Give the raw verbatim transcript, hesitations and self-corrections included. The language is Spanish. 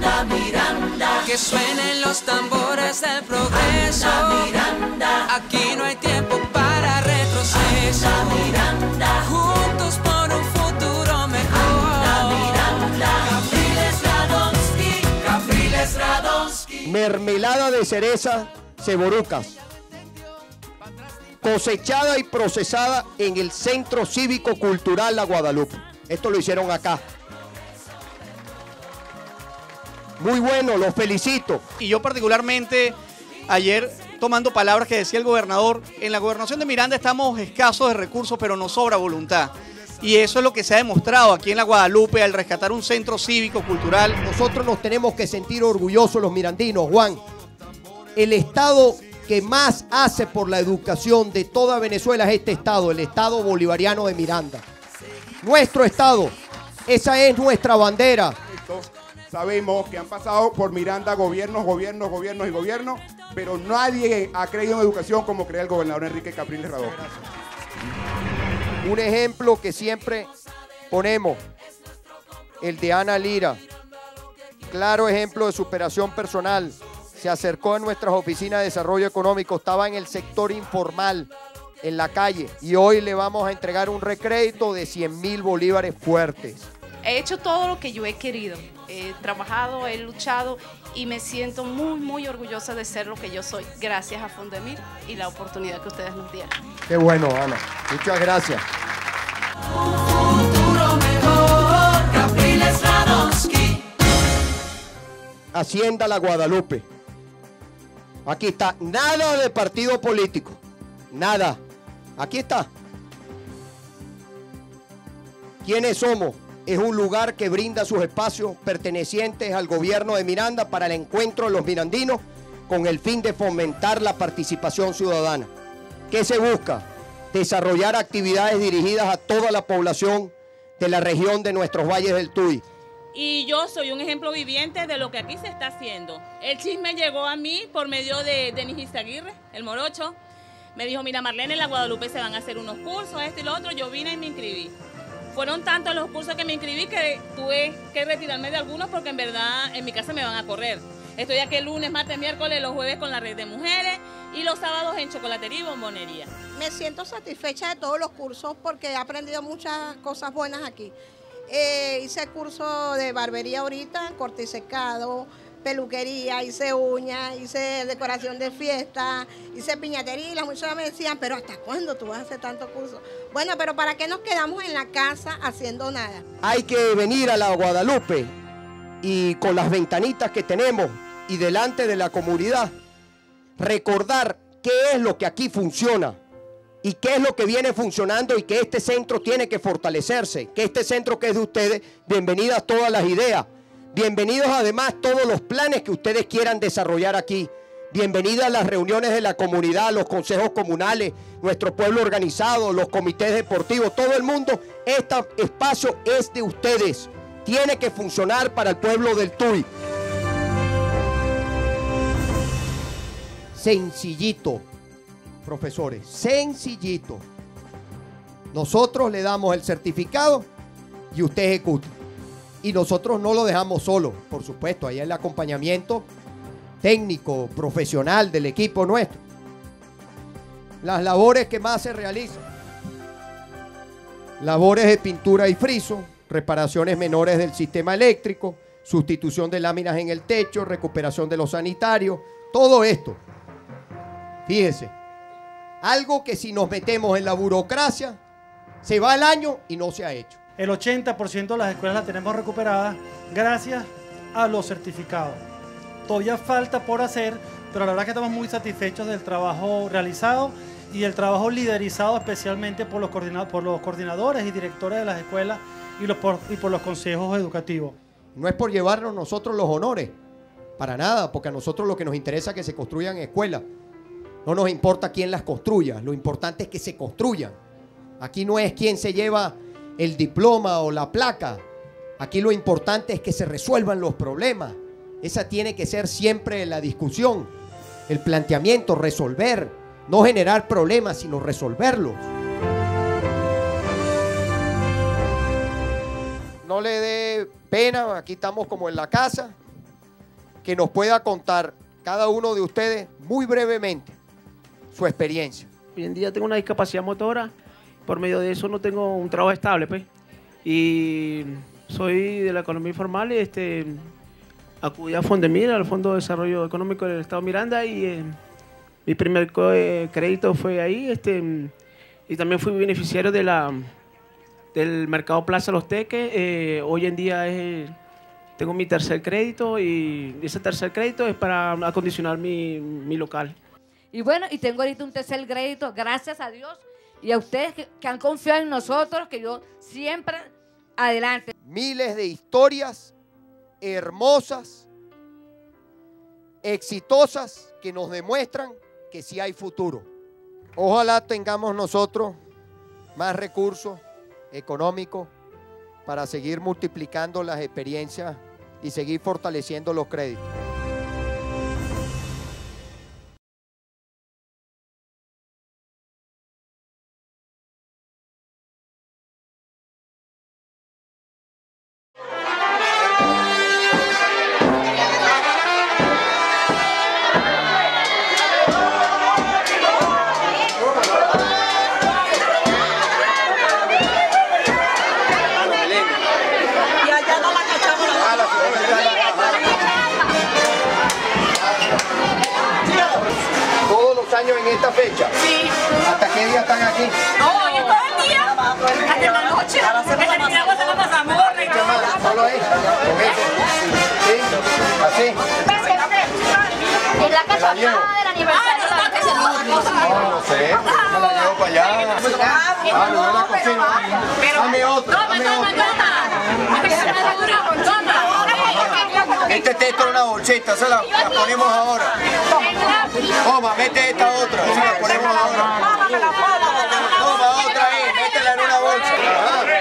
Miranda, Miranda. Que suenen los tambores del progreso. Anda, Miranda. Aquí no hay tiempo para retroceso. Anda, Miranda. Juntos por un futuro mejor. Anda, Miranda. Capriles Radonsky, Capriles Radonsky. Mermelada de cereza Ceborucas, cosechada y procesada en el Centro Cívico Cultural La Guadalupe. Esto lo hicieron acá. Muy bueno, los felicito. Y yo particularmente, ayer tomando palabras que decía el gobernador, en la gobernación de Miranda estamos escasos de recursos, pero nos sobra voluntad. Y eso es lo que se ha demostrado aquí en La Guadalupe al rescatar un centro cívico cultural. Nosotros nos tenemos que sentir orgullosos los mirandinos, Juan. El estado que más hace por la educación de toda Venezuela es este estado, el estado bolivariano de Miranda. Nuestro estado, esa es nuestra bandera. Sabemos que han pasado por Miranda gobiernos, gobiernos, gobiernos y gobiernos, pero nadie ha creído en educación como cree el gobernador Enrique Capriles Radonsky. Un ejemplo que siempre ponemos, el de Ana Lira. Claro ejemplo de superación personal. Se acercó a nuestras oficinas de desarrollo económico, estaba en el sector informal, en la calle, y hoy le vamos a entregar un recrédito de cien mil bolívares fuertes. He hecho todo lo que yo he querido, he trabajado, he luchado y me siento muy, muy orgullosa de ser lo que yo soy, gracias a Fundemir y la oportunidad que ustedes nos dieron. Qué bueno, Ana. Muchas gracias. Un futuro mejor, Capriles Radonsky. Hacienda La Guadalupe. Aquí está, nada de partido político, nada. Aquí está. ¿Quiénes somos? Es un lugar que brinda sus espacios pertenecientes al gobierno de Miranda para el encuentro de los mirandinos con el fin de fomentar la participación ciudadana. ¿Qué se busca? Desarrollar actividades dirigidas a toda la población de la región de nuestros valles del Tuy. Y yo soy un ejemplo viviente de lo que aquí se está haciendo. El chisme llegó a mí por medio de Denis Izaguirre, el morocho. Me dijo, mira Marlene, en La Guadalupe se van a hacer unos cursos, esto y lo otro. Yo vine y me inscribí. Fueron tantos los cursos que me inscribí que tuve que retirarme de algunos porque en verdad en mi casa me van a correr. Estoy aquí el lunes, martes, miércoles, los jueves con la red de mujeres y los sábados en chocolatería y bombonería. Me siento satisfecha de todos los cursos porque he aprendido muchas cosas buenas aquí. Eh, hice curso de barbería ahorita, corte y secado, peluquería, hice uñas, hice decoración de fiesta, hice piñatería y las muchachas me decían, pero ¿hasta cuándo tú vas a hacer tantos cursos? Bueno, pero ¿para qué nos quedamos en la casa haciendo nada? Hay que venir a La Guadalupe y con las ventanitas que tenemos y delante de la comunidad, recordar qué es lo que aquí funciona y qué es lo que viene funcionando y que este centro tiene que fortalecerse, que este centro que es de ustedes, bienvenidas todas las ideas, bienvenidos además todos los planes que ustedes quieran desarrollar aquí, bienvenidas las reuniones de la comunidad, los consejos comunales, nuestro pueblo organizado, los comités deportivos, todo el mundo, este espacio es de ustedes, tiene que funcionar para el pueblo del Tuy. Sencillito. Profesores, sencillito. Nosotros le damos el certificado y usted ejecuta. Y nosotros no lo dejamos solo, por supuesto, ahí hay el acompañamiento técnico, profesional del equipo nuestro. Las labores que más se realizan. Labores de pintura y friso, reparaciones menores del sistema eléctrico, sustitución de láminas en el techo, recuperación de los sanitarios, todo esto. Fíjese. Algo que si nos metemos en la burocracia, se va el año y no se ha hecho. El ochenta por ciento de las escuelas las tenemos recuperadas gracias a los certificados. Todavía falta por hacer, pero la verdad es que estamos muy satisfechos del trabajo realizado y el trabajo liderizado especialmente por los, coordinadores, por los coordinadores y directores de las escuelas y, los por, y por los consejos educativos. No es por llevarnos nosotros los honores, para nada, porque a nosotros lo que nos interesa es que se construyan escuelas. No nos importa quién las construya, lo importante es que se construyan. Aquí no es quién se lleva el diploma o la placa. Aquí lo importante es que se resuelvan los problemas. Esa tiene que ser siempre la discusión, el planteamiento, resolver, no generar problemas, sino resolverlos. No le dé pena, aquí estamos como en la casa. que nos pueda contar cada uno de ustedes muy brevemente su experiencia. Hoy en día tengo una discapacidad motora, por medio de eso no tengo un trabajo estable, pues. Y soy de la economía informal y este, acudí a Fondemir, al Fondo de Desarrollo Económico del Estado Miranda, y eh, mi primer eh, crédito fue ahí. Este, y también fui beneficiario de la, del Mercado Plaza Los Teques. Eh, hoy en día es, tengo mi tercer crédito, y ese tercer crédito es para acondicionar mi, mi local. Y bueno, y tengo ahorita un tercer crédito, gracias a Dios y a ustedes que, que han confiado en nosotros, que yo siempre adelante. Miles de historias hermosas, exitosas, que nos demuestran que sí hay futuro. Ojalá tengamos nosotros más recursos económicos para seguir multiplicando las experiencias y seguir fortaleciendo los créditos. Años en esta fecha. Sí. ¿Hasta qué día están aquí? No, hoy es todo el día. Hasta la noche. En el agua se la pasamos. Solo eso. Con eso. Sí. Así. En la casa del aniversario. No, no sé. Me la llevo para allá. Ah, no, no la cocino. Dame otra. Dame otra. Este texto en una bolsita, se la, la ponemos ahora. Toma, mete esta otra, se la ponemos ahora. Toma otra ahí, métela en una bolsa.